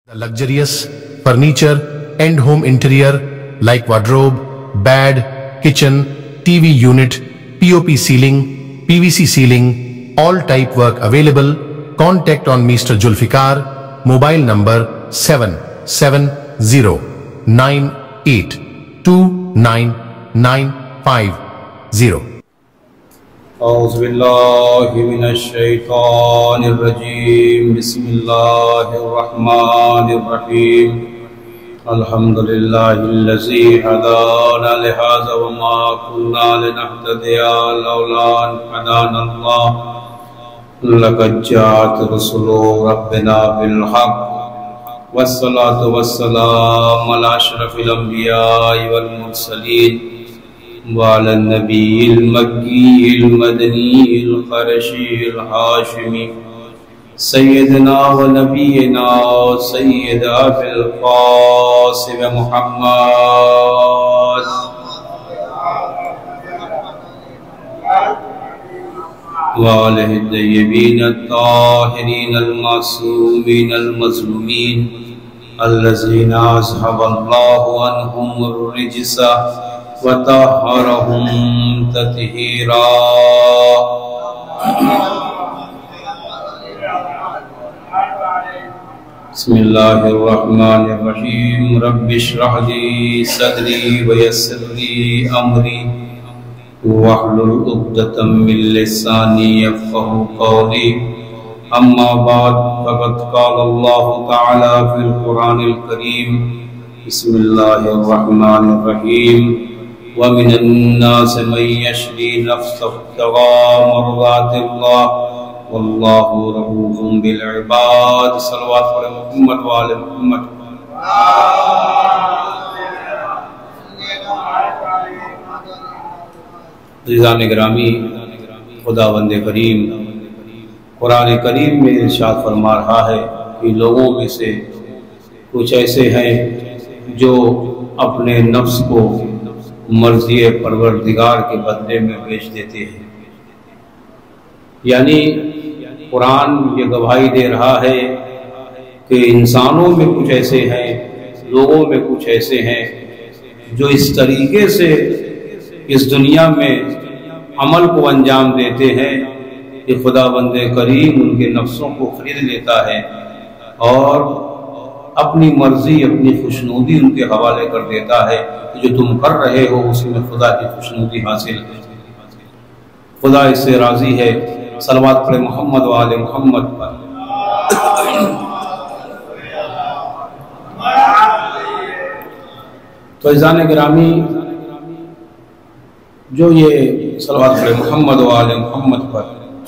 Luxurious furniture and home interior like wardrobe, bed, kitchen, TV unit, POP ceiling, PVC ceiling, all type work available. Contact on Mr. Julfikar, mobile number 7709829950. أعوذ بالله من الشيطان الرجيم. بسم الله الرحمن الرحيم. الحمد لله الذي هدانا لهذا وما كنا لنهتدي لولا أن هدانا الله. لقد جاءت رسل ربنا بالحق والصلاة والسلام على أشرف الأنبياء والمرسلين وعلى النبي المكي المدني القرشي الهاشمي سيدنا ونبينا سيد أبي القاسم محمد وآله الطيبين الطاهرين المعصومين المظلومين الذين أذهب الله عنهم الرجس وطهرهم تطهيرا. بسم الله الرحمن الرحيم. رب اشرح لي صدري ويسر لي أمري واحلل عقدة من لساني يفقهوا قولي. أما بعد فقد قال الله تعالى في القرآن الكريم. بسم الله الرحمن الرحيم. ومن الناس من يشري نفسه ابتغاء مرضات الله والله رؤوف بالعباد. صلوات علی محمد وآل محمد. عزیزان گرامی، خداوند کریم قرآن کریم میں ارشاد فرما رہا ہے کہ لوگوں میں سے کچھ ایسے ہیں جو اپنے نفس کو مرضی پروردگار کے بدلے میں بیچ دیتے ہیں. یعنی قرآن یہ گواہی دے رہا ہے کہ انسانوں میں کچھ ایسے ہیں، لوگوں میں کچھ ایسے ہیں جو اس طریقے سے اس دنیا میں عمل کو انجام دیتے ہیں کہ خداوند کریم ان کے نفسوں کو خرید لیتا ہے اور اپنی مرضی، اپنی خوشنودی ان کے حوالے کر دیتا ہے. جو تم کر رہے ہو اس میں خدا کی خوشنودی حاصل ہے، خدا اس سے راضی ہے. صلوات پڑھے محمد و آل محمد پر. تو عزیزان گرامی، جو یہ صلوات پڑھے محمد و آل محمد پر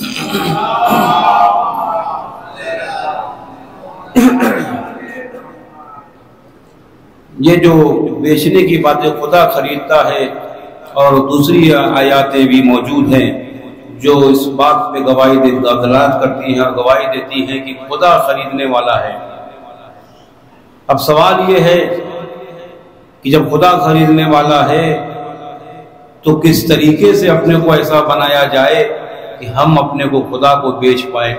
یہ جو بیچنے کی باتیں خدا خریدتا ہے، اور دوسری آیاتیں بھی موجود ہیں جو اس بات پہ گواہی دلالت کرتی ہیں اور گواہی دیتی ہیں کہ خدا خریدنے والا ہے. اب سوال یہ ہے کہ جب خدا خریدنے والا ہے تو کس طریقے سے اپنے کو ایسا بنایا جائے کہ ہم اپنے کو خدا کو بیچ پائیں.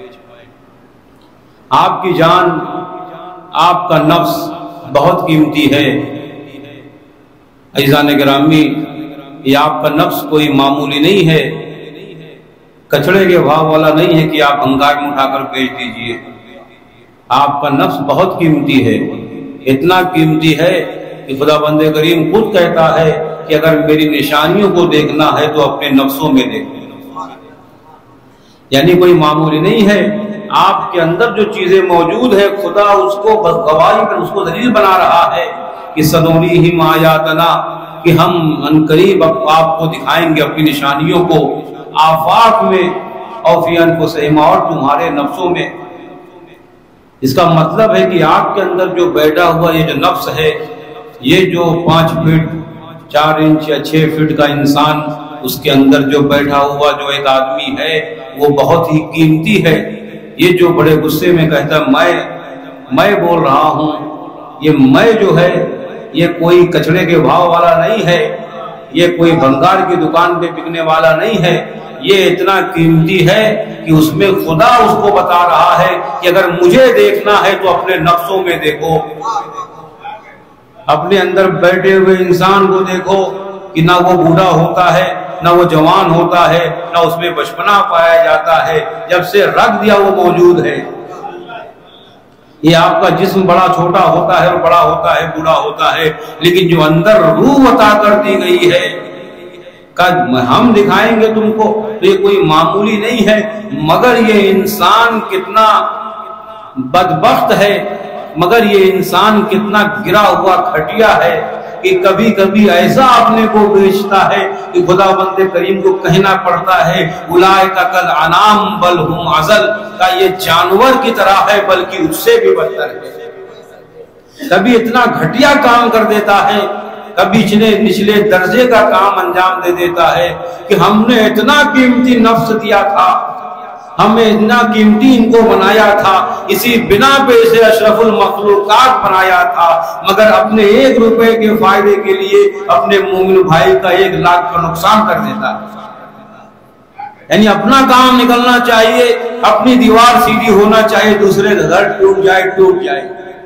آپ کی جان، آپ کا نفس بہت قیمتی ہے. عزیزان گرامی، یہ آپ کا نفس کوئی معمولی نہیں ہے، کچڑے کے بھاؤ والا نہیں ہے کہ آپ بھنگار میں اٹھا کر بیچ دیجئے. آپ کا نفس بہت قیمتی ہے، اتنا قیمتی ہے کہ خدا بند کریم خود کہتا ہے کہ اگر میری نشانیوں کو دیکھنا ہے تو اپنے نفسوں میں دیکھو. یعنی کوئی معمولی نہیں ہے. آپ کے اندر جو چیزیں موجود ہیں خدا اس کو گواہی پر اس کو دلیل بنا رہا ہے کہ سنوریہم آیاتنا، کہ ہم عنقریب آپ کو دکھائیں گے اپنی نشانیوں کو آفاق میں اور فی انفسہم، اور تمہارے نفسوں میں. اس کا مطلب ہے کہ آپ کے اندر جو بیٹھا ہوا یہ جو نفس ہے، یہ جو 5 فٹ 4 انچ یا 6 فٹ کا انسان اس کے اندر جو بیٹھا ہوا جو ایک آدمی ہے وہ بہت ہی قیمتی ہے. یہ جو بڑے غصے میں کہتا میں بول رہا ہوں، یہ میں جو ہے یہ کوئی کچڑے کے بھاؤ والا نہیں ہے، یہ کوئی بھنگار کی دکان پہ بکنے والا نہیں ہے، یہ اتنا قیمتی ہے کہ اس میں خدا اس کو بتا رہا ہے کہ اگر مجھے دیکھنا ہے تو اپنے نفسوں میں دیکھو، اپنے اندر بیٹھے ہوئے انسان کو دیکھو کہ نہ وہ بوڑھا ہوتا ہے نہ وہ جوان ہوتا ہے نہ اس میں بچپنا پایا جاتا ہے، جب سے رکھ دیا وہ موجود ہے۔ یہ آپ کا جسم بڑا چھوٹا ہوتا ہے اور بڑا ہوتا ہے، بوڑھا ہوتا ہے، لیکن جو اندر روح عطا کر دی گئی ہے ہم دکھائیں گے تم کو، تو یہ کوئی معمولی نہیں ہے۔ مگر یہ انسان کتنا بدبخت ہے، مگر یہ انسان کتنا گرا ہوا کھٹیا ہے کہ کبھی کبھی ایسا اپنے کو بیچتا ہے کہ خدا بند کریم کو کہنا پڑتا ہے اولئک کالانعام بل ہم اضل، کا یہ جانور کی طرح ہے بلکہ اس سے بھی بدتر ہے۔ کبھی اتنا گھٹیا کام کر دیتا ہے، کبھی نچلے درجے کا کام انجام دے دیتا ہے کہ ہم نے اتنا قیمتی نفس دیا تھا، ہمیں اتنا قیمتی ان کو بنایا تھا، اسی بنا پہ اسے اشرف المخلوقات بنایا تھا، مگر اپنے 1 روپے کے فائدے کے لیے اپنے مومن بھائی کا 1 لاکھ کا نقصان کر دیتا ہے۔ یعنی اپنا کام نکلنا چاہیے، اپنی دیوار سیدھی ہونا چاہیے، دوسرے کا گھر ٹوٹ جائے،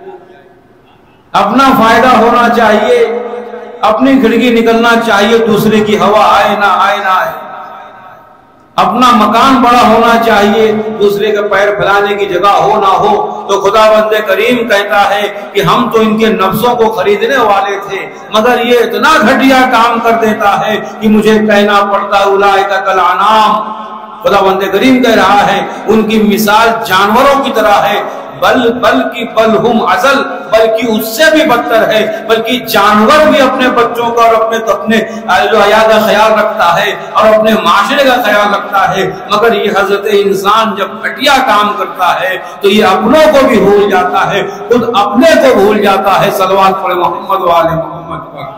اپنا فائدہ ہونا چاہیے، اپنی کھڑکی نکلنا چاہیے، دوسرے کی ہوا آئے نہ آئے، اپنا مکان بڑا ہونا چاہیے، دوسرے کا پیر پھیلانے کی جگہ ہو نہ ہو۔ تو خدا بند کریم کہتا ہے کہ ہم تو ان کے نفسوں کو خریدنے والے تھے، مگر یہ اتنا گھٹیا کام کر دیتا ہے کہ مجھے کہنا پڑتا اولئک کالانعام۔ خدا بند کریم کہہ رہا ہے ان کی مثال جانوروں کی طرح ہے، بلکہ بل ہم اضل، بلکہ اس سے بھی بدتر ہے، بلکہ جانور بھی اپنے بچوں کا اور اپنے حیات کا خیال رکھتا ہے اور اپنے معاشرے کا خیال رکھتا ہے، مگر یہ حضرت انسان جب گھٹیا کام کرتا ہے تو یہ اپنوں کو بھی بھول جاتا ہے، خود اپنے کو بھول جاتا ہے۔ صلوات پڑھے محمد والے محمد پر۔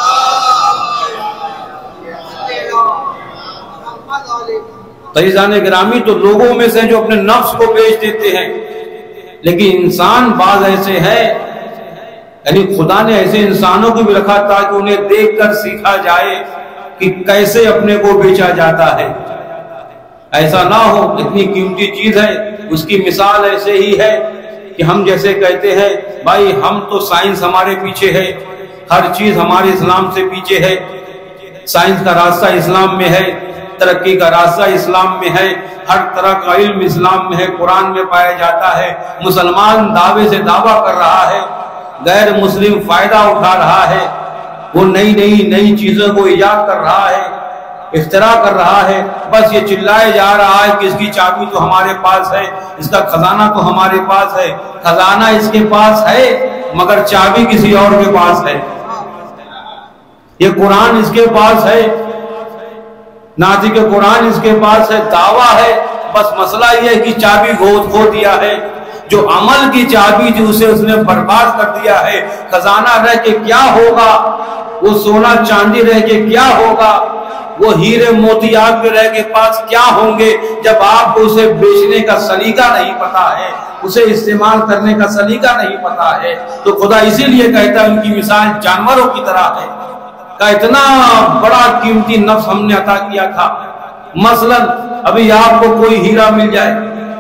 عزیزان گرامی، تو لوگوں میں سے جو اپنے نفس کو بیچ دیتے ہیں، لیکن انسان بعض ایسے ہے، یعنی خدا نے ایسے انسانوں کو بھی رکھا تاکہ انہیں دیکھ کر سیکھا جائے کہ کیسے اپنے کو بیچا جاتا ہے۔ ایسا نہ ہو، اتنی قیمتی چیز ہے، اس کی مثال ایسے ہی ہے کہ ہم جیسے کہتے ہیں بھائی ہم تو سائنس ہمارے پیچھے ہے، ہر چیز ہمارے اسلام سے پیچھے ہے، سائنس کا راستہ اسلام میں ہے، ترقی کا راستہ اسلام میں ہے، ہر طرح کا علم اسلام میں ہے، قرآن میں پایا جاتا ہے۔ مسلمان دعوے سے دعویٰ کر رہا ہے، غیر مسلم فائدہ اٹھا رہا ہے، وہ نئی چیزوں کو ایجاد کر رہا ہے، اختراع کر رہا ہے، بس یہ چلائے جا رہا ہے کہ اس کی چابی تو ہمارے پاس ہے، اس کا خزانہ تو ہمارے پاس ہے۔ خزانہ اس کے پاس ہے مگر چابی کسی اور کے پاس ہے۔ یہ قرآن اس کے پاس ہے، نازل قرآن اس کے پاس ہے، دعویٰ ہے، بس مسئلہ یہ ہے کہ چابی کھو دیا ہے، جو عمل کی چابی جو اسے اس نے برباد کر دیا ہے۔ خزانہ رہ کے کیا ہوگا، وہ سونا چاندی رہ کے کیا ہوگا، وہ ہیرے موتیات کے رہ کے پاس کیا ہوں گے، جب آپ کو اسے بیچنے کا سلیقہ نہیں پتا ہے، اسے استعمال کرنے کا سلیقہ نہیں پتا ہے۔ تو خدا اسی لیے کہتا ہے ان کی مثال جانوروں کی طرح ہے، کا اتنا بڑا قیمتی نفس ہم نے عطا کیا تھا۔ مثلا ابھی آپ کو کوئی ہیرا مل جائے،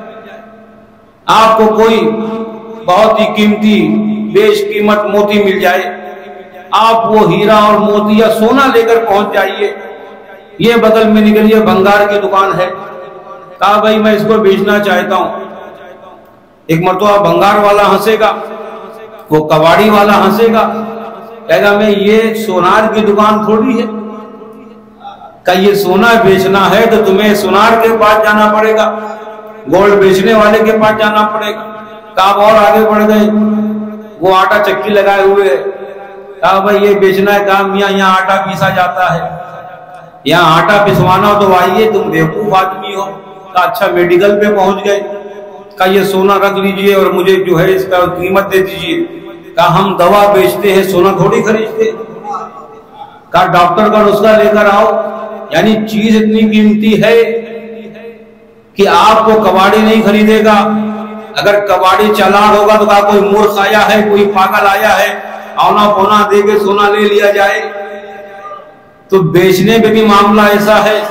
آپ کو کوئی بہت ہی قیمتی بیش قیمت موتی مل جائے، آپ وہ ہیرا اور موتی یا سونا لے کر پہنچ جائیے، یہ بغل میں نکلیے بنگار کی دکان ہے، کہا بھائی میں اس کو بیچنا چاہتا ہوں۔ ایک مرتبہ بنگار والا ہنسے گا، وہ کباڑی والا ہنسے گا، کہے گا میں یہ سونار کی دکان تھوڑی ہے، کہ یہ سونا بیچنا ہے تو تمہیں سونار کے پاس جانا پڑے گا، گولڈ بیچنے والے کے پاس جانا پڑے گا۔ کہا اور آگے بڑھ گئے، وہ آٹا چکی لگائے ہوئے، کہا بھائی یہ بیچنا ہے، کہا میاں یہاں آٹا پیسا جاتا ہے، یہاں آٹا پسوانا ہو تو آئیے، تم بیوقوف آدمی ہو۔ کہا اچھا میڈیکل پہ پہنچ گئے، کہا یہ سونا رکھ لیجئے اور مجھے جو ہے اس کا قیمت دے دیجئے۔ کہا ہم دوا بیچتے ہیں، سونا تھوڑی خریدتے۔ کہا ڈاکٹر کا نسخہ لے کر آؤ۔ یعنی چیز اتنی قیمتی ہے کہ آپ کو کباڑی نہیں خریدے گا۔ اگر کباڑی چالان ہوگا تو کہا کوئی مورخ آیا ہے، کوئی پاگل آیا ہے، اونا پونا دے کے سونا لے لیا جائے۔ تو بیچنے پہ بھی معاملہ ایسا ہے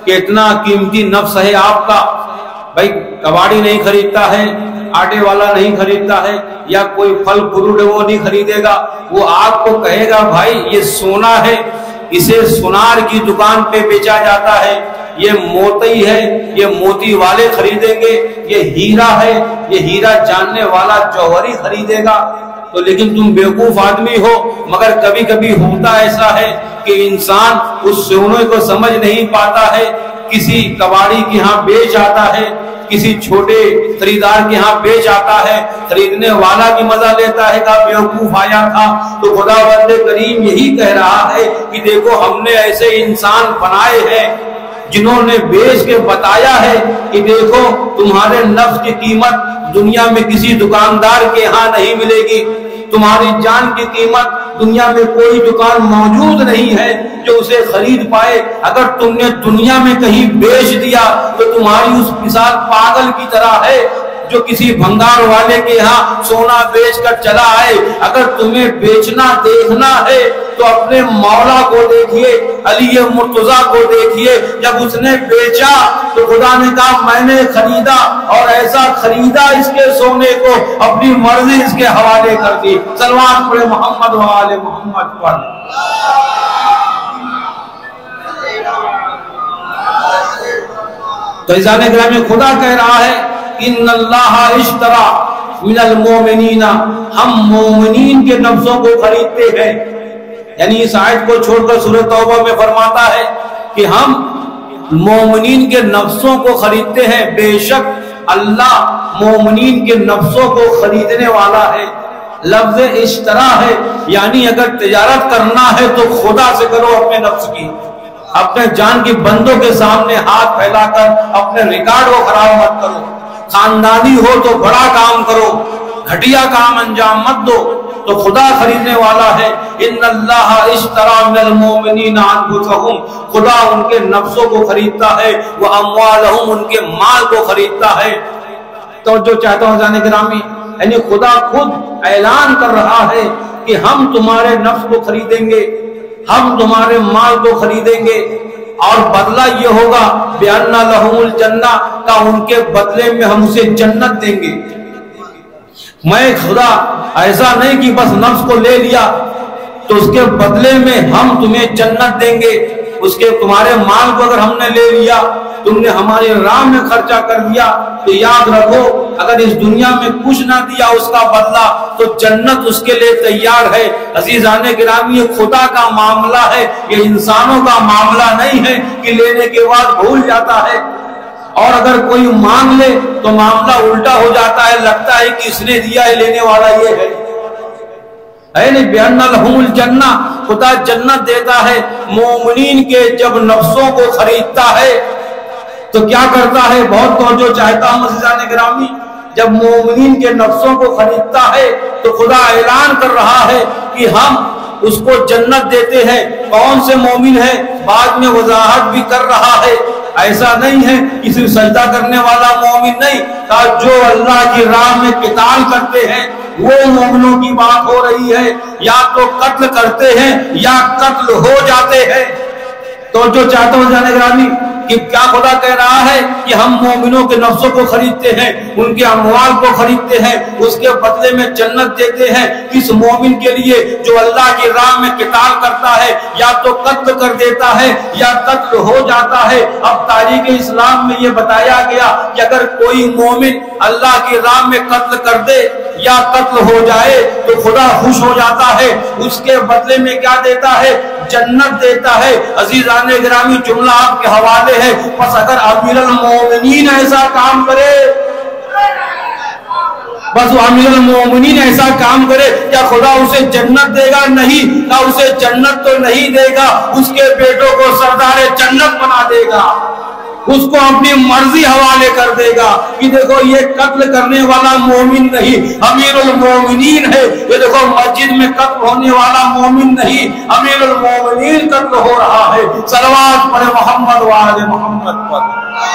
کہ اتنا قیمتی نفس ہے آپ کا، بھائی کباڑی نہیں خریدتا ہے، آٹے والا نہیں خریدتا ہے، یا کوئی پھل فروٹ وہ نہیں خریدے گا، وہ آپ کو کہے گا بھائی یہ سونا ہے، اسے سونار کی دکان پہ بیچا جاتا ہے، یہ موتی ہے، یہ موتی والے خریدیں گے، یہ ہیرا ہے، یہ ہیرا جاننے والا جوہری خریدے گا۔ تو لیکن تم بیوقوف آدمی ہو، مگر کبھی کبھی ہوتا ایسا ہے کہ انسان اس سونے کو سمجھ نہیں پاتا ہے، کسی کباڑی کے ہاں بیچ آتا ہے، کسی چھوٹے خریدار کے ہاں بیچ آتا ہے، خریدنے والا بھی مزہ لیتا ہے کہ بیوقوف آیا تھا۔ تو خداوند کریم یہی کہہ رہا ہے کہ دیکھو ہم نے ایسے انسان بنائے ہیں جنہوں نے بیچ کے بتایا ہے کہ دیکھو تمہارے نفس کی قیمت دنیا میں کسی دکاندار کے ہاں نہیں ملے گی، تمہاری جان کی قیمت دنیا میں کوئی دکان موجود نہیں ہے جو اسے خرید پائے۔ اگر تم نے دنیا میں کہیں بیچ دیا تو تمہاری اس مثال پاگل کی طرح ہے جو کسی بھنگار والے کے ہاں سونا بیچ کر چلا آئے۔ اگر تمہیں بیچنا دیکھنا ہے تو اپنے مولا کو دیکھیے، علی مرتضیٰ کو دیکھیے، جب اس نے بیچا تو خدا نے کہا میں نے خریدا، اور ایسا خریدا اس کے سونے کو اپنی مرضی اس کے حوالے کر دی۔ صلوات پڑھے محمد و آل محمد پر۔ تو عزیزان گرامی خدا کہہ رہا ہے ان اللہ اشترا من المومنین، ہم مومنین کے نفسوں کو خریدتے ہیں۔ یعنی اس آیت کو چھوڑ کر سورہ توبہ میں فرماتا ہے کہ ہم مومنین کے نفسوں کو خریدتے ہیں، بے شک اللہ مومنین کے نفسوں کو خریدنے والا ہے۔ لفظ اشترا ہے، یعنی اگر تجارت کرنا ہے تو خدا سے کرو اپنے نفس کی، اپنے جان کی بندوں کے سامنے ہاتھ پھیلا کر اپنے ریکارڈ کو خراب مت کرو، خاندانی ہو تو بڑا کام کرو، گھٹیا کام انجام مت دو، تو خدا خریدنے والا ہے۔ ان اللہ اشترا من المؤمنین انفسہم، خدا ان کے نفسوں کو خریدتا ہے، واموالہم، ان کے مال کو خریدتا ہے۔ تو جو چاہتا ہوں جانے گرامی، یعنی خدا خود اعلان کر رہا ہے کہ ہم تمہارے نفس کو خریدیں گے، ہم تمہارے مال کو خریدیں گے، اور بدلہ یہ ہوگا بِأَنَّ لَهُمُ الْجَنَّةَ، کہ ان کے بدلے میں ہم اسے جنت دیں گے۔ میں خدا ایسا نہیں کہ بس نفس کو لے لیا تو اس کے بدلے میں ہم تمہیں جنت دیں گے، اس کے تمہارے مال کو اگر ہم نے لے لیا، تم نے ہماری راہ میں خرچہ کر دیا، تو یاد رکھو اگر اس دنیا میں کچھ نہ دیا اس کا بدلہ تو جنت اس کے لیے تیار ہے۔ عزیزان گرامی یہ خدا کا معاملہ ہے، یہ انسانوں کا معاملہ نہیں ہے کہ لینے کے بعد بھول جاتا ہے، اور اگر کوئی مانگ لے تو معاملہ الٹا ہو جاتا ہے، لگتا ہے کہ اس نے دیا ہے، لینے والا یہ ہے۔ بِأَنَّ لَهُمُ الْجَنَّةَ، خدا جنت دیتا ہے مومنین کے جب نفسوں کو خریدتا ہے تو کیا کرتا ہے؟ بہت توجہ چاہتا ہوں عزیزان گرامی، جب مومنین کے نفسوں کو خریدتا ہے تو خدا اعلان کر رہا ہے کہ ہم اس کو جنت دیتے ہیں۔ کون سے مومن ہے؟ بعد میں وضاحت بھی کر رہا ہے، ایسا نہیں ہے کہ صرف سجدہ کرنے والا مومن نہیں، جو اللہ کی راہ میں قتال کرتے ہیں وہ مومنوں کی بات ہو رہی ہے، یا تو قتل کرتے ہیں یا قتل ہو جاتے ہیں۔ تو جو چاہتا ہوں جانے گرامی کہ کیا خدا کہہ رہا ہے کہ ہم مومنوں کے نفسوں کو خریدتے ہیں، ان کے اموال کو خریدتے ہیں، اس کے بدلے میں جنت دیتے ہیں اس مومن کے لیے جو اللہ کی راہ میں قتال کرتا ہے، یا تو قتل کر دیتا ہے یا قتل ہو جاتا ہے۔ اب تاریخ اسلام میں یہ بتایا گیا کہ اگر کوئی مومن اللہ کی راہ میں قتل کر دے یا قتل ہو جائے تو خدا خوش ہو جاتا ہے، اس کے بدلے میں کیا دیتا ہے؟ جنت دیتا ہے۔ عزیزان گرامی جملہ آپ کے حوالے ہے، بس اگر امیر المومنین ایسا کام کرے، بس وہ امیر المومنین ایسا کام کرے، کیا خدا اسے جنت دے گا؟ نہیں، کیا اسے جنت تو نہیں دے گا، اس کے بیٹوں کو سردار جنت بنا دے گا، اس کو اپنی مرضی حوالے کر دے گا کہ دیکھو یہ قتل کرنے والا مومن نہیں، امیر المومنین ہے، یہ دیکھو مسجد میں قتل ہونے والا مومن نہیں، امیر المومنین قتل ہو رہا ہے۔ صلوات پڑھے محمد و آل محمد پر۔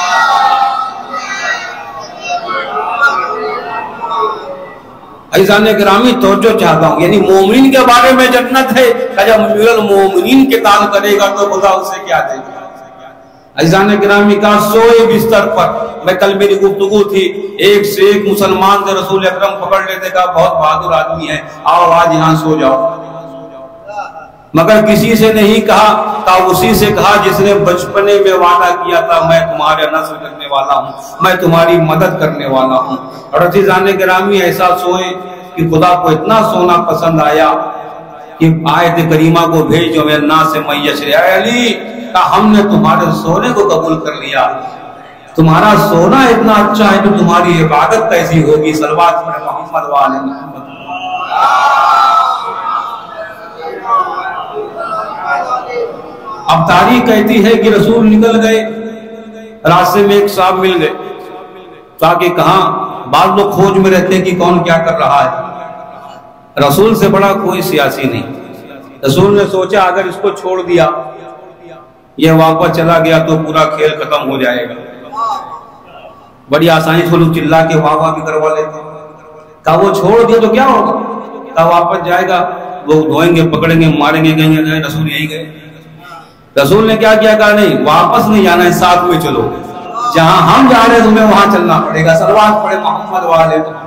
عزیزان گرامی توجہ چاہتا ہوں، یعنی مومنین کے بارے میں جنت ہے، کہ جب امیر المومنین قتال کرے گا تو خدا اسے کیا دے گا؟ عزیزان گرامی کہا سوئے بستر پر. میں کل میری گفتگو تھی, ایک سے ایک مسلمان سے رسول اکرم پکڑ لیتے, کہا بہت بہادر آدمی ہے, آؤ آج یہاں سو جاؤ. مگر کسی سے نہیں کہا اسی سے کہا جس نے بچپنے میں وعدہ کیا تھا میں تمہارے نصر کرنے والا ہوں, میں تمہاری مدد کرنے والا ہوں. اور عزیزان گرامی ایسا سوئے کہ خدا کو اتنا سونا پسند آیا کہ آیت کریمہ کو بھیجو میں الناس من یشری. اے علی, کہا ہم نے تمہارے سونے کو قبول کر لیا, تمہارا سونا اتنا اچھا ہے تو تمہاری عبادت کیسی ہوگی. صلوات پڑھیں محمد و آل محمد. اب تاریخ کہتی ہے کہ رسول نکل گئے, راستے میں ایک صاحب مل گئے, تاکہ کہاں بعض لوگ کھوج میں رہتے ہیں کہ کون کیا کر رہا ہے. رسول سے بڑا کوئی سیاسی نہیں. رسول نے سوچا اگر اس کو چھوڑ دیا, یہ واپس چلا گیا تو پورا کھیل ختم ہو جائے گا. بڑی آسانی سے لوگ چلا کے واہ واہ بھی کروا لیتے. کہا وہ چھوڑ دیا تو کیا ہوگا, کہا واپس جائے گا, وہ دھوئیں گے, پکڑیں گے, ماریں گے, کہیں گے. رسول یہی گئے. رسول نے کیا کیا, کہا نہیں واپس نہیں جانا ہے, ساتھ میں چلو, جہاں ہم جا رہے ہیں تمہیں وہاں چلنا پڑے گا. صلوات پڑھے محمد و آل محمد.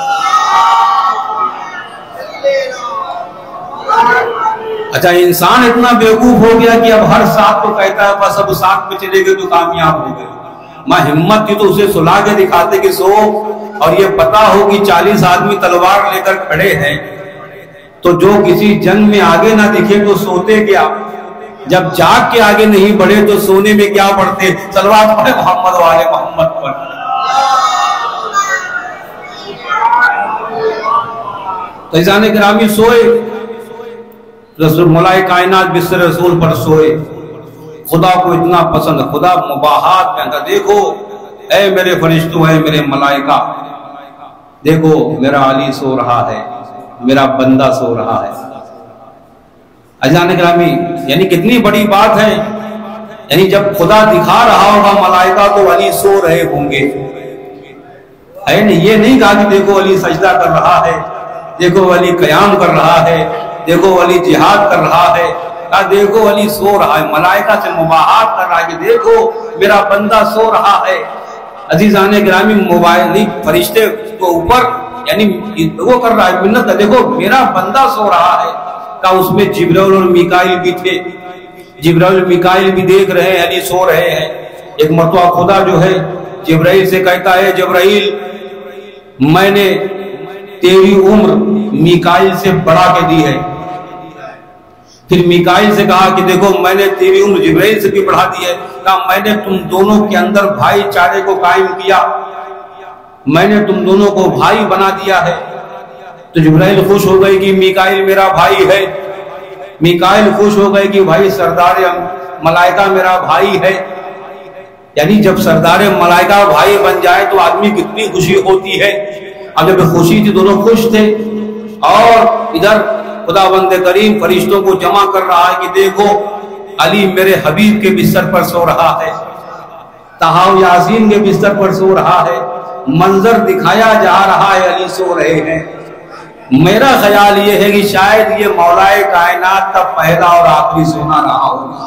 اچھا, انسان اتنا بیوقوف ہو گیا کہ اب ہر ساتھ تو کہتا ہے بس اب ساتھ میں چلے گئے تو کامیاب ہو گئے. ماں ہمت تھی تو اسے سلا کے دکھاتے کہ سو, اور یہ پتا ہو کہ 40 آدمی تلوار لے کر کھڑے ہیں, تو جو کسی جنگ میں آگے نہ دکھے تو سوتے کیا, جب جاگ کے آگے نہیں بڑھے تو سونے میں کیا پڑھتے. صلوات پڑھے محمد و آل محمد پر. تو عزیزان گرامی سوئے, رسول مولائے کائنات بستر رسول پر سوئے. خدا کو اتنا پسند, خدا مباحات کہتا دیکھو اے میرے فرشتوں, اے میرے ملائکہ, دیکھو میرا علی سو رہا ہے, میرا بندہ سو رہا ہے. عزیزان گرامی یعنی کتنی بڑی بات ہے. یعنی جب خدا دکھا رہا ہوگا ملائکہ تو علی سو رہے ہوں گے. یہ نہیں کہا کہ دیکھو علی سجدہ کر رہا ہے, دیکھو علی قیام کر رہا ہے, دیکھو علی جہاد کر رہا ہے. کہا دیکھو علی سو رہا ہے, ملائکہ سے مباحات کر رہا ہے کہ دیکھو میرا بندہ سو رہا ہے. عزیزان گرامی موبائل فرشتے کو اوپر یعنی وہ کر رہا ہے منت, دیکھو میرا بندہ سو رہا ہے. کہا اس میں جبرائیل اور میکائیل بھی تھے. جبرائیل میکائیل بھی دیکھ رہے ہیں علی سو رہے ہیں. ایک مرتبہ خدا جو ہے جبرائیل سے کہتا ہے جبرائیل میں نے تیری عمر میکائیل سے بڑھا کے دی ہے. پھر میکائیل سے کہا کہ دیکھو میں نے تیری عمر جبرائیل سے بھی بڑھا دی ہے. کہا میں نے تم دونوں کے اندر بھائی چارے کو قائم کیا, میں نے تم دونوں کو بھائی بنا دیا ہے. تو جبرائیل خوش ہو گئی کہ میکائیل میرا بھائی ہے. میکائیل خوش ہو گئے کہ بھائی سردار ملائکہ میرا بھائی ہے. یعنی جب سردار ملائکہ بھائی بن جائے تو آدمی کتنی خوشی ہوتی ہے. اب جب خوشی تھی دونوں خوش تھے, اور ادھر خدا بند کریم فرشتوں کو جمع کر رہا ہے کہ دیکھو علی میرے حبیب کے بستر پر سو رہا ہے, طٰہٰ و یاسین کے بستر پر سو رہا ہے. منظر دکھایا جا رہا ہے علی سو رہے ہیں. میرا خیال یہ ہے کہ شاید یہ مولائے کائنات کا پہلا اور آخری سونا رہا ہوگا.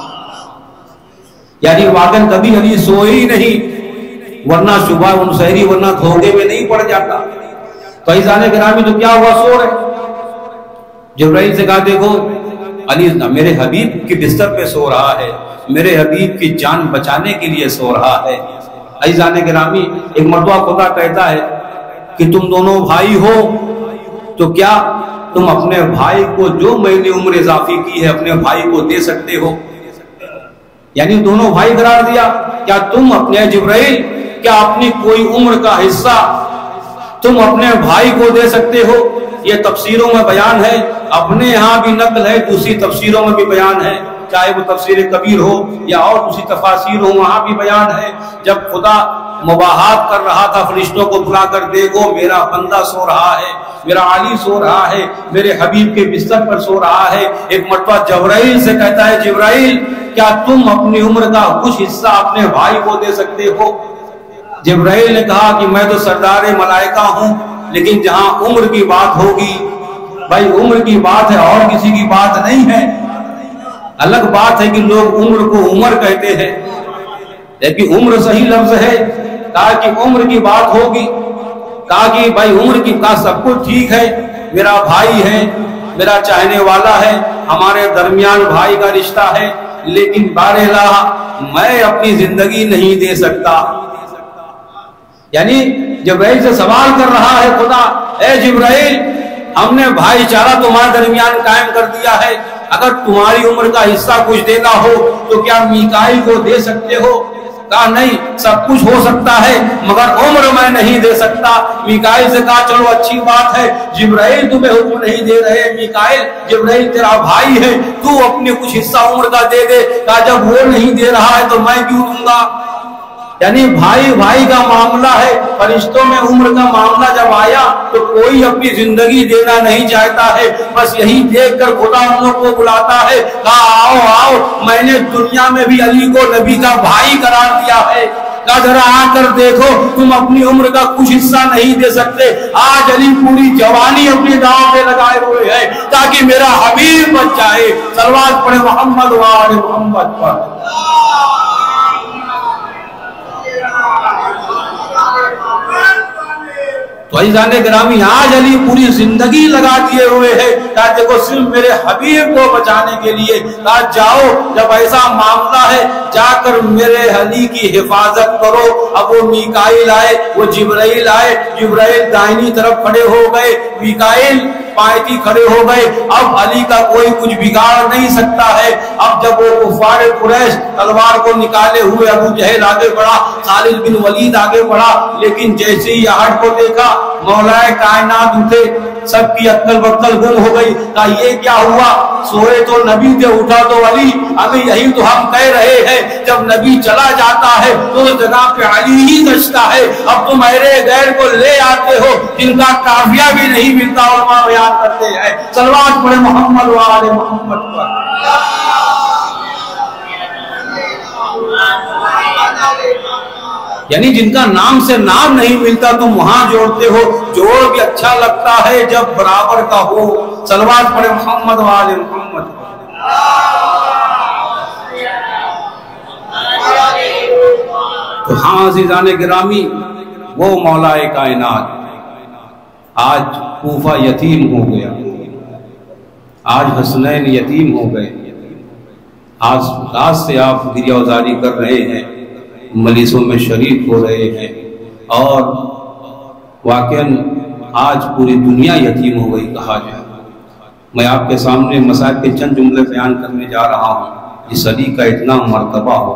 یعنی واقعاً کبھی علی سوئے ہی نہیں, ورنہ صبح منصہری ورنہ دھوکے میں نہیں پڑ جاتا. تو عزیزان گرامی تو کیا ہوا, سو رہے. جبرائیل سے کہا دیکھو علی میرے حبیب کے بستر پہ سو رہا ہے, میرے حبیب کی جان بچانے کے لیے سو رہا ہے. عزیزان گرامی ایک مرتبہ خدا کہتا ہے کہ تم دونوں بھائی ہو تو کیا تم اپنے بھائی کو جو میں نے عمر اضافی کی ہے اپنے بھائی کو دے سکتے ہو. یعنی دونوں بھائی قرار دیا. کیا تم اپنے جبرائیل کیا اپنی کوئی عمر کا حصہ تم اپنے بھائی کو دے سکتے ہو؟ یہ تفسیروں میں بیان ہے, اپنے یہاں بھی نقل ہے, دوسری تفسیروں میں بھی بیان ہے, چاہے وہ تفسیر کبیر ہو یا اور دوسری تفاسیر ہو, وہاں بھی بیان ہے. جب خدا مباحات کر رہا تھا فرشتوں کو بلا کر, دیکھو میرا بندہ سو رہا ہے, میرا علی سو رہا ہے, میرے حبیب کے بستر پر سو رہا ہے. ایک مرتبہ جبرائیل سے کہتا ہے جبرائیل کیا تم اپنی عمر کا کچھ حصہ اپنے بھائی کو دے سکتے ہو؟ جبرائیل نے کہا کہ میں تو سردار ملائکہ ہوں, لیکن جہاں عمر کی بات ہوگی بھائی عمر کی بات ہے اور کسی کی بات نہیں ہے. الگ بات ہے کہ لوگ عمر کو عمر کہتے ہیں, لیکن عمر صحیح لفظ ہے، کہا کہ عمر کی بات ہوگی، کہا کہ بھائی عمر کی کا سب کچھ ٹھیک ہے، میرا بھائی ہے، میرا چاہنے والا ہے، ہمارے درمیان بھائی کا رشتہ ہے، لیکن باراللہ میں اپنی زندگی نہیں دے سکتا۔ یعنی جبرائیل سے سوال کر رہا ہے خدا، اے جبرائیل، ہم نے بھائی چارہ تمہارے درمیان قائم کر دیا ہے، اگر تمہاری عمر کا حصہ کچھ دینا ہو تو کیا میکائیل کو دے سکتے ہو؟ کہا نہیں، سب کچھ ہو سکتا ہے مگر عمر میں نہیں دے سکتا۔ میکائیل سے کہا چلو اچھی بات ہے، جبرائیل تمہیں حکم نہیں دے رہے، میکائیل جبرائیل تیرا بھائی ہے، تو اپنے کچھ حصہ عمر کا دے دے۔ کہا جب وہ نہیں دے رہا ہے تو میں کیوں دوں گا؟ یعنی بھائی بھائی کا معاملہ ہے، فرشتوں میں عمر کا معاملہ جب آیا تو کوئی اپنی زندگی دینا نہیں چاہتا ہے، بس یہی دیکھ کر خدا ہم لوگ کو بلاتا ہے، کہا آؤ آؤ، میں نے دنیا میں بھی علی کو نبی کا بھائی قرار دیا ہے، کہا ذرا آ کر دیکھو، تم اپنی عمر کا کچھ حصہ نہیں دے سکتے، آج علی پوری جوانی اپنی داؤں پہ لگائے ہوئے ہے تاکہ میرا حبیب بچ جائے۔ صلوات پڑھے محمد و آل محمد پر۔ تو عزیزان گرامی، آج علی پوری زندگی لگا دیے ہوئے ہے کہ دیکھو صرف میرے حبیب کو بچانے کے لیے، کہا جاؤ، جب ایسا معاملہ ہے جا کر میرے علی کی حفاظت کرو۔ اب وہ میکائیل آئے، وہ جبرائیل آئے، جبرائیل دائنی طرف کھڑے ہو گئے، میکائیل پائتی کھڑے ہو گئے۔ اب علی کا کوئی کچھ بگاڑ نہیں سکتا ہے۔ اب جب وہ کفار قریش تلوار کو نکالے ہوئے، ابو جہل آگے بڑھا، خالد بن ولید آگے بڑھا، لیکن جیسے ہی آہٹ کو دیکھا مولا کائنات اٹھے، سب کی عقل بقل گم ہو گئی۔ کہا یہ کیا ہوا؟ سوئے تو نبی تھے، اٹھا تو علی۔ ابھی یہی تو ہم کہہ رہے ہیں، جب نبی چلا جاتا ہے تو اس جگہ پہ علی ہی بچتا ہے۔ اب تم میرے غیر کو لے آتے ہو جن کا قافیہ بھی نہیں ملتا، علماء بیان کرتے ہیں۔ صلوات پڑھے محمد و آل محمد پر۔ یعنی جن کا نام سے نام نہیں ملتا تم وہاں جوڑتے ہو، جوڑ بھی اچھا لگتا ہے جب برابر کا ہو۔ صلوات پڑھے محمد و آل محمد۔ تو ہاں عزیزان گرامی، وہ مولا کائنات آج کوفہ یتیم ہو گیا، آج حسنین یتیم ہو گئے، آج رات سے آپ گریہ وزاری کر رہے ہیں، مجلسوں میں شریک ہو رہے ہیں، اور واقعاً آج پوری دنیا یتیم ہو گئی کہا جائے۔ میں آپ کے سامنے مسائل کے چند جملے بیان کرنے جا رہا ہوں جس علی کا اتنا مرتبہ ہو،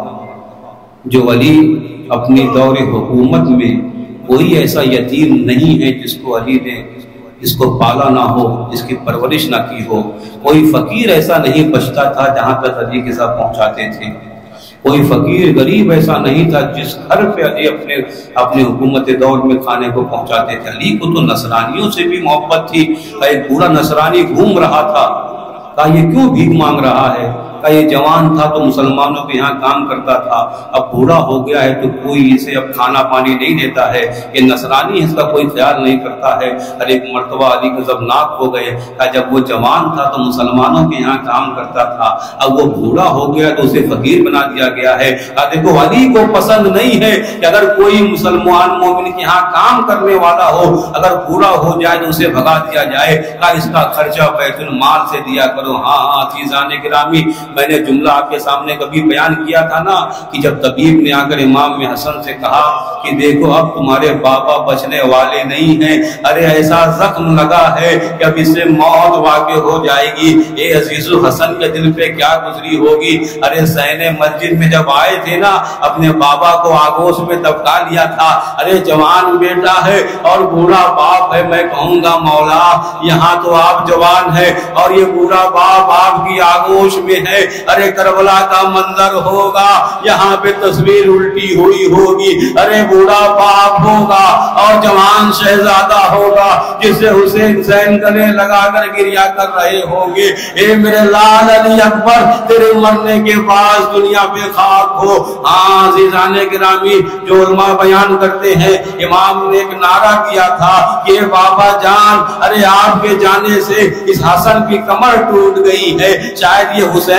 جو علی اپنی دور حکومت میں کوئی ایسا یتیم نہیں ہے جس کو علی نے جس کو پالا نہ ہو، جس کی پرورش نہ کی ہو۔ کوئی فقیر ایسا نہیں بچتا تھا جہاں تک علی کے ساتھ پہنچاتے تھے، کوئی فقیر غریب ایسا نہیں تھا جس گھر پہ علی اپنے حکومت دور میں کھانے کو پہنچاتے تھے۔ علی کو تو نصرانیوں سے بھی محبت تھی۔ ایک پورا نصرانی گھوم رہا تھا، کہا یہ کیوں بھیک مانگ رہا ہے؟ کہا یہ جوان تھا تو مسلمانوں کے یہاں کام کرتا تھا، اب بوڑھا ہو گیا ہے تو کوئی اسے اب کھانا پانی نہیں دیتا ہے، یہ نصرانی اس کا کوئی خیال نہیں کرتا ہے۔ ہر ایک مرتبہ علی غضبناک ہو گئے، کہا جب وہ جوان تھا تو مسلمانوں کے یہاں کام کرتا تھا، اب وہ بوڑھا ہو گیا تو اسے فقیر بنا دیا گیا ہے۔ کہا دیکھو علی کو پسند نہیں ہے کہ اگر کوئی مسلمان مومن کے یہاں کام کرنے والا ہو اگر بوڑھا ہو جائے تو اسے بھگا دیا جائے، کہا اس کا خرچہ بیت المال سے دیا کرو۔ ہاں عزیزان گرامی، میں نے جملہ آپ کے سامنے کبھی بیان کیا تھا نا کہ جب طبیب نے آ کر امام حسن سے کہا کہ دیکھو اب تمہارے بابا بچنے والے نہیں ہیں، ارے ایسا زخم لگا ہے کہ اب اس سے موت واقع ہو جائے گی، اے عزیز الحسن کے دل پہ کیا گزری ہوگی۔ ارے سین مسجد میں جب آئے تھے نا، اپنے بابا کو آگوش میں دبکا لیا تھا، ارے جوان بیٹا ہے اور بوڑھا باپ ہے، میں کہوں گا مولا یہاں تو آپ جوان ہے اور یہ بوڑھا باپ آپ کی آگوش میں ہے، ارے کربلا کا منظر ہوگا، یہاں پہ تصویر الٹی ہوئی ہوگی، ارے بوڑھا باپ ہوگا اور جوان شہزادہ ہوگا جسے حسین زین گلے لگا کر گریہ کر رہے ہوں گے، اے میرے لال علی اکبر تیرے مرنے کے بعد دنیا پہ خاک ہو۔ ہاں عزیزان گرامی، جو علماء بیان کرتے ہیں، امام نے ایک نعرہ کیا تھا کہ بابا جان، ارے آپ کے جانے سے اس حسن کی کمر ٹوٹ گئی ہے، شاید یہ حسین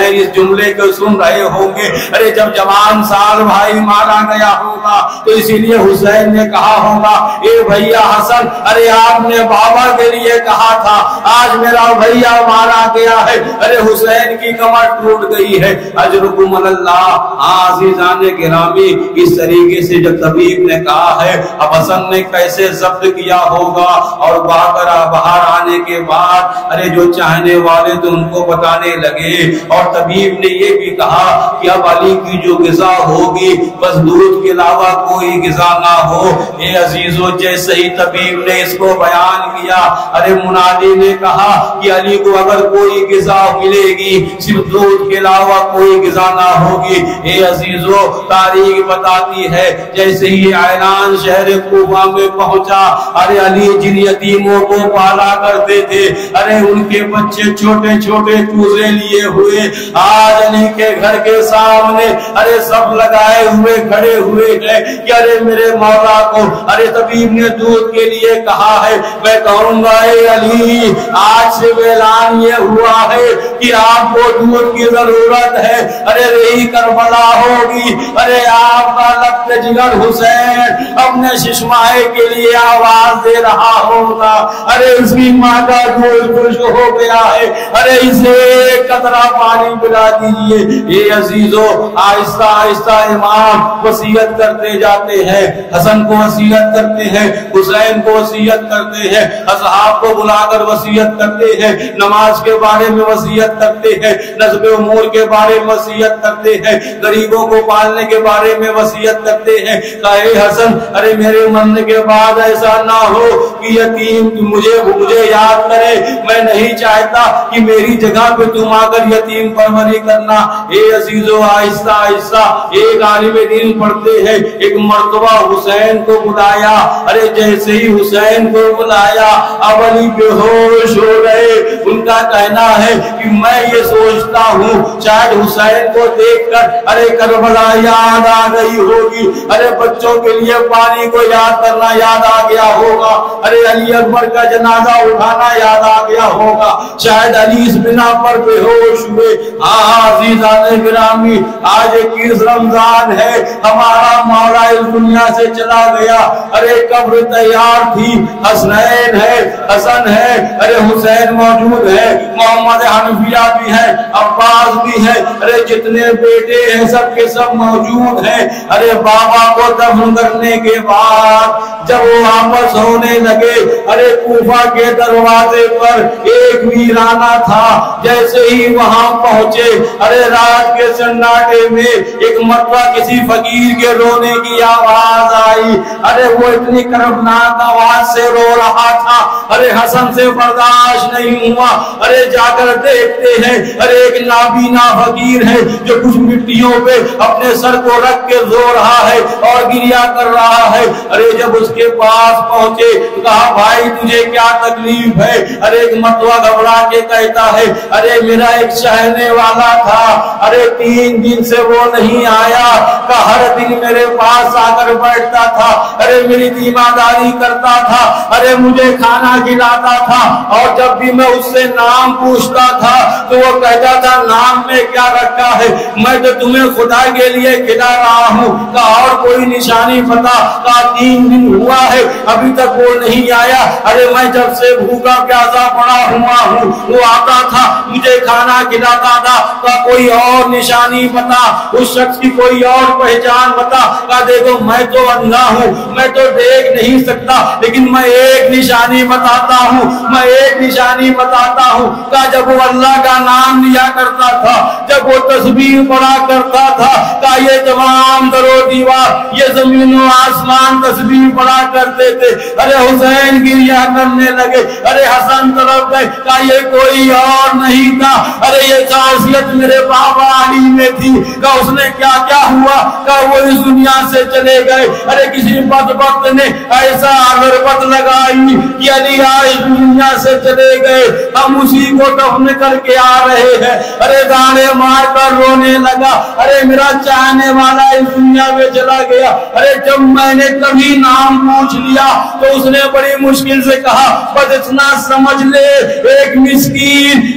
हुसैन इस जुमले को सुन रहे होंगे, अरे जब जवान साल भाई मारा गया होगा तो इसीलिए हुसैन ने कहा होगा, ए भैया हसन, अरे आपने बाबा के लिए कहा था, आज मेरा भैया मारा गया है, अरे हुसैन की कमर टूट गई है। अजरुकुम अल्लाह। आज़ीज़ान गिरामी, इस तरीके से जब तबीब ने कहा है, अब हसन ने कैसे जब्त किया होगा, और बाहर आने के बाद अरे जो चाहने वाले तो उनको बताने लगे, और तबीब ने ये भी कहा कि अब अली की जो ग़िज़ा होगी बस दूध के अलावा कोई ग़िज़ा ना हो। ए अजीजों, जैसे ही तबीब ने इसको बयान किया, अरे मुनादी ने कहा कि अली को अगर कोई ग़िज़ा मिलेगी सिर्फ दूध के अलावा कोई ग़िज़ा ना होगी। ए अजीजों, तारीख बताती है जैसे ही ये ऐलान शहर कूफा में पहुंचा, अरे अली जिन यतीमों को पाला करते थे, अरे उनके बच्चे छोटे छोटे चूजे लिए हुए आज अली के घर के सामने अरे सब लगाए हुए खड़े हुए हैं कि अरे मेरे मौला को अरे तबीब ने दूध के लिए कहा है। मैं कहूंगा, ए अली, आज से ऐलान ये हुआ है कि आपको दूध की जरूरत है, अरे रही करबला होगी, अरे आपका लफ्ज़ जिगर हुसैन अपने शिशमाए के लिए आवाज दे रहा होगा, अरे उसकी माँ का दूध खुश हो गया है, अरे इसे एक कतरा पानी पिला दीजिए। ये अजीजों, आहिस्ता आहिस्ता इमाम वसीयत करते जाते हैं, हसन को वसीयत करते हैं, हुसैन को वसीयत करते हैं, असहाब को बुलाकर वसीयत करते हैं, नमाज के बारे में वसीयत करते हैं, नज़्म उमूर के बारे में वसीयत करते हैं, गरीबों को पालने के बारे में वसीयत करते हैं। कहे हसन, अरे मेरे मरने के बाद ऐसा ना हो कि यतीम मुझे याद करे, मैं नहीं चाहता कि मेरी जगह पे तुम आकर यतीम परवरी करना। ए अजीजों, आहिस्ता आहिस्ता एक आलिम दीन पढ़ते हैं, एक मर्तबा हुसैन को बुलाया, अरे जैसे ही हुसैन को बुलाया अब अली बेहोश हो गए। उनका कहना है कि मैं ये सोचता हूँ शायद हुसैन को देखकर अरे करबला याद आ गई होगी, अरे बच्चों के लिए पानी को याद करना याद आ गया होगा, अरे अली अकबर का जनाजा उठाना याद आ गया होगा, शायद अली इस बिना पर बेहोश हुए। अज़ीज़ान गिरामी, आज 21 रमजान है, हमारा मौला इस दुनिया से चला गया, अरे कब्र तैयार थी, हसनैन है, हसन है, अरे हुसैन मौजूद है, मोहम्मद हनफिया भी है, अब्बास भी है, अरे जितने बेटे हैं सबके सब मौजूद हैं। अरे बाबा को दफन करने के बाद जब वो वापस होने लगे, अरे कूफा के दरवाजे पर एक वीराना था, जैसे ही वहां पहुंचे, अरे रात के सन्नाटे में एक मरतबा किसी फकीर के रोने की आवाज आई, अरे वो इतनी कर्मनाक आवाज से रो रहा था, अरे हसन से बर्दाश्त नहीं हुआ, अरे जाकर देखते हैं, अरे एक नाबीना फकीर है जो कुछ मिट्टियों पे अपने सर को रख के रो रहा है और गिरिया कर रहा है। अरे जब उसके पास पहुंचे तो कहा, भाई तुझे क्या तकलीफ है? अरे एक मतवा घबरा के कहता है, अरे मेरा एक चाहने वाला था, अरे 3 दिन से वो नहीं आया, का हर दिन मेरे पास आकर बैठता था, अरे मेरी दीमादारी करता था, अरे मुझे खाना खिलाता था, और जब भी मैं उससे नाम पूछता था तो वो कहता था नाम में क्या रखा है, मैं तो तुम्हें खुदा के लिए खिला रहा हूँ, का और कोई निशानी पता, का 3 दिन हुआ है अभी तक वो नहीं आया, अरे मैं जब से भूखा प्यासा पड़ा हुआ हूँ, वो आता था मुझे खाना खिलाता था, का कोई और निशानी बता, उस शख्स की कोई और पहचान बता, का देखो मैं तो अंधा हूँ, मैं तो देख नहीं सकता, लेकिन मैं एक निशानी बताता हूँ, मैं एक निशानी बताता हूँ, का जब वो अल्लाह का नाम लिया करता था, जब वो तस्बीह पढ़ा करता था, का ये तमाम दरो दीवार ये जमीन और आसमान तस्बीह पढ़ा करते थे। अरे हुसैन गिरिया करने लगे, अरे हसन तरफ गए, का ये कोई और नहीं था, अरे ये खासियत मेरे बाबा अली में थी, का उसने क्या क्या हुआ, का वो इस दुनिया से चले गए, अरे किसी बदबख्त ने ऐसा अगरबत्त लगाई कि अली आज दुनिया से चले गए, हम उसी को दफन करके आ रहे हैं। अरे गाने मार कर रोने लगा, अरे मेरा चाहने वाला इस दुनिया में चला गया। अरे जब मैंने कभी नाम पूछ लिया तो उसने बड़ी मुश्किल से कहा, बस इतना समझ ले, एक मिस्कीन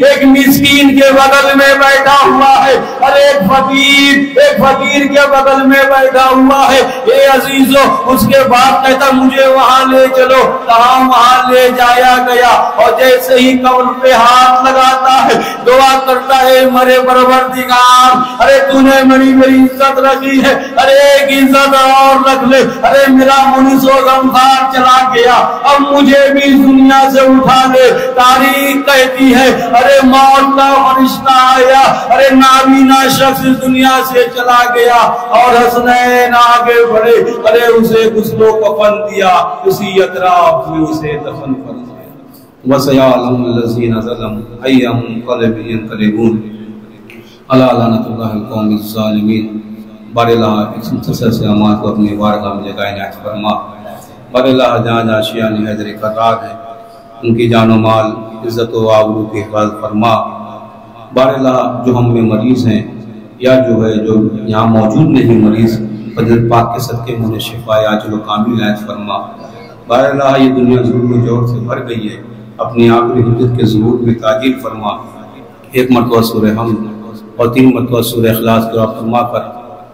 ایک مسکین کے بغل میں بیٹھا ہوا ہے، اور ایک فقیر کے بغل میں بیٹھا ہوا ہے۔ اے عزیزو، اس کے بعد کہتا مجھے وہاں لے چلو، کہاں وہاں لے جایا گیا، اور جیسے ہی قبر پہ ہاتھ لگاتا ہے دعا کرتا ہے مرے پروردگار، ارے تو نے میری عزت رکھی ہے، ارے ایک عزت اور رکھ لے، ارے میرا منیس و غمخوار چلا گیا، اب مجھے بھی اس دنیا سے اٹھا لے۔ تاریخ کہتی ہے ارے موت کا فرشتہ آیا، ارے نابینا شخص اس دنیا سے چلا گیا، اور حسنین آگے بڑھے، ارے اسے غسل و کفن دیا، اسی اطراف میں اسے دفن کر دیا۔ وَسَيَعْلَمُ الَّذِينَ ظَلَمُوا أَيَّ مُنقَلِبٍ يَنقَلِبُونَ عَلَىٰ لَعْنَةِ اللَّهِ الْقَوْمِ الظَّالِمِينَ۔ بار اللہ اس مختصر سے نماز کو اپنی بارگاہ میں جگہ عنایت فرما۔ بار اللہ جہاں جہاں شیعہ حیدر کرار ہے ان کی جان و مال عزت و آبرو کی حفاظت فرما۔ بار اللہ جو ہم میں مریض ہیں یا جو یہاں موجود نہیں مریض، فضل پاک کے صدقے انہیں شفا عاجل و کامل عنایت فرما۔ بار اللہ یہ دنیا ظلم و جور سے بھر گئی ہے، اپنی آخری حجت کے ظہور میں تاجیل فرما۔ ایک مرتبہ سورہ حمد اور 3 مرتبہ سورہ اخلاص قرأ فرما کر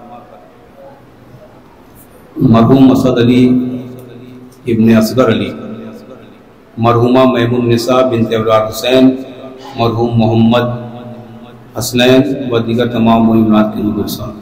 مرحوم اسد علی ابن اصغر علی، مرحومہ میمون نساء بنت ابرار حسین، مرحوم محمد حسنین و دیگر تمام مہمات کے نور